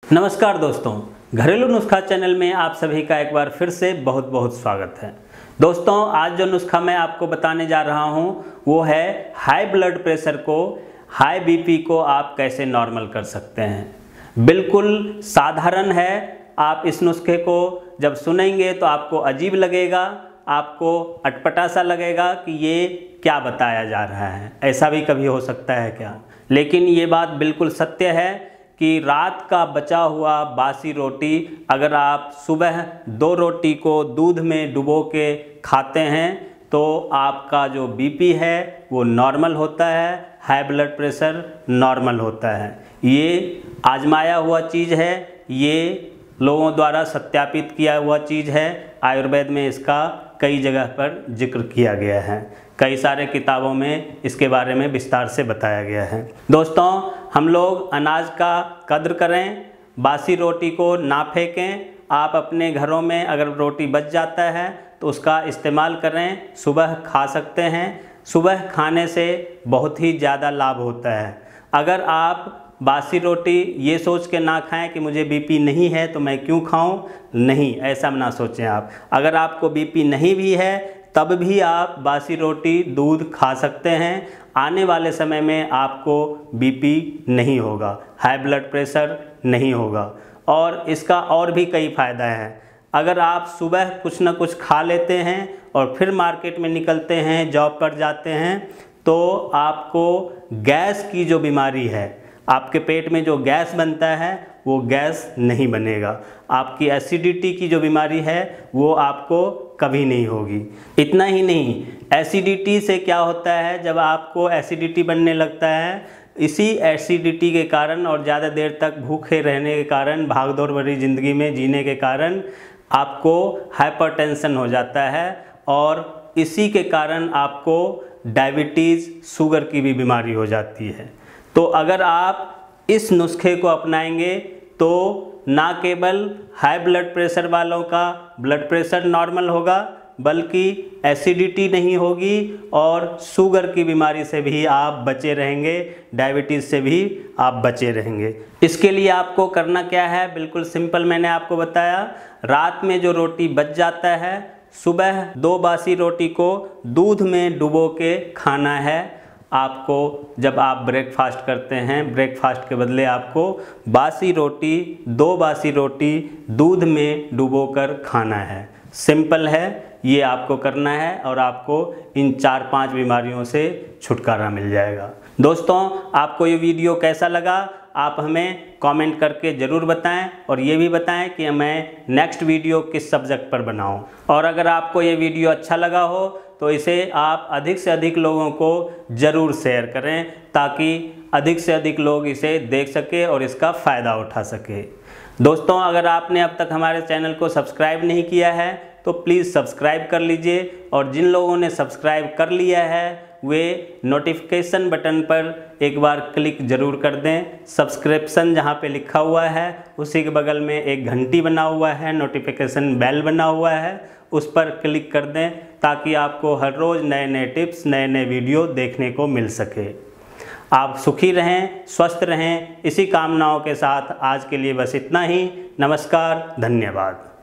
नमस्कार दोस्तों, घरेलू नुस्खा चैनल में आप सभी का एक बार फिर से बहुत बहुत स्वागत है। दोस्तों, आज जो नुस्खा मैं आपको बताने जा रहा हूं वो है हाई ब्लड प्रेशर को, हाई बीपी को आप कैसे नॉर्मल कर सकते हैं। बिल्कुल साधारण है। आप इस नुस्खे को जब सुनेंगे तो आपको अजीब लगेगा, आपको अटपटा सा लगेगा कि ये क्या बताया जा रहा है, ऐसा भी कभी हो सकता है क्या। लेकिन ये बात बिल्कुल सत्य है कि रात का बचा हुआ बासी रोटी अगर आप सुबह 2 रोटी को दूध में डुबो के खाते हैं तो आपका जो बीपी है वो नॉर्मल होता है, हाई ब्लड प्रेशर नॉर्मल होता है। ये आजमाया हुआ चीज़ है, ये लोगों द्वारा सत्यापित किया हुआ चीज़ है। आयुर्वेद में इसका कई जगह पर जिक्र किया गया है, कई सारे किताबों में इसके बारे में विस्तार से बताया गया है। दोस्तों, हम लोग अनाज का कद्र करें, बासी रोटी को ना फेंकें। आप अपने घरों में अगर रोटी बच जाता है तो उसका इस्तेमाल करें, सुबह खा सकते हैं। सुबह खाने से बहुत ही ज़्यादा लाभ होता है। अगर आप बासी रोटी ये सोच के ना खाएं कि मुझे बीपी नहीं है तो मैं क्यों खाऊं, नहीं, ऐसा ना सोचें आप। अगर आपको बीपी नहीं भी है तब भी आप बासी रोटी दूध खा सकते हैं। आने वाले समय में आपको बीपी नहीं होगा, हाई ब्लड प्रेशर नहीं होगा। और इसका और भी कई फ़ायदा हैं। अगर आप सुबह कुछ ना कुछ खा लेते हैं और फिर मार्केट में निकलते हैं, जॉब पर जाते हैं, तो आपको गैस की जो बीमारी है, आपके पेट में जो गैस बनता है वो गैस नहीं बनेगा। आपकी एसिडिटी की जो बीमारी है वो आपको कभी नहीं होगी। इतना ही नहीं, एसिडिटी से क्या होता है, जब आपको एसिडिटी बनने लगता है, इसी एसिडिटी के कारण और ज़्यादा देर तक भूखे रहने के कारण, भागदौड़ भरी ज़िंदगी में जीने के कारण आपको हाइपरटेंशन हो जाता है और इसी के कारण आपको डायबिटीज़, शुगर की भी बीमारी हो जाती है। तो अगर आप इस नुस्खे को अपनाएंगे तो ना केवल हाई ब्लड प्रेशर वालों का ब्लड प्रेशर नॉर्मल होगा, बल्कि एसिडिटी नहीं होगी और शुगर की बीमारी से भी आप बचे रहेंगे, डायबिटीज़ से भी आप बचे रहेंगे। इसके लिए आपको करना क्या है, बिल्कुल सिंपल मैंने आपको बताया। रात में जो रोटी बच जाता है, सुबह 2 बासी रोटी को दूध में डुबो के खाना है। आपको जब आप ब्रेकफास्ट करते हैं, ब्रेकफास्ट के बदले आपको 2 बासी रोटी दूध में डुबोकर खाना है। सिंपल है, ये आपको करना है और आपको इन 4-5 बीमारियों से छुटकारा मिल जाएगा। दोस्तों, आपको ये वीडियो कैसा लगा आप हमें कमेंट करके ज़रूर बताएं और ये भी बताएं कि मैं नेक्स्ट वीडियो किस सब्जेक्ट पर बनाऊं। और अगर आपको ये वीडियो अच्छा लगा हो तो इसे आप अधिक से अधिक लोगों को ज़रूर शेयर करें, ताकि अधिक से अधिक लोग इसे देख सके और इसका फ़ायदा उठा सके। दोस्तों, अगर आपने अब तक हमारे चैनल को सब्सक्राइब नहीं किया है तो प्लीज़ सब्सक्राइब कर लीजिए, और जिन लोगों ने सब्सक्राइब कर लिया है वे नोटिफिकेशन बटन पर एक बार क्लिक ज़रूर कर दें। सब्सक्रिप्शन जहाँ पे लिखा हुआ है उसी के बगल में एक घंटी बना हुआ है, नोटिफिकेशन बेल बना हुआ है, उस पर क्लिक कर दें ताकि आपको हर रोज़ नए नए टिप्स, नए नए वीडियो देखने को मिल सके। आप सुखी रहें, स्वस्थ रहें, इसी कामनाओं के साथ आज के लिए बस इतना ही। नमस्कार, धन्यवाद।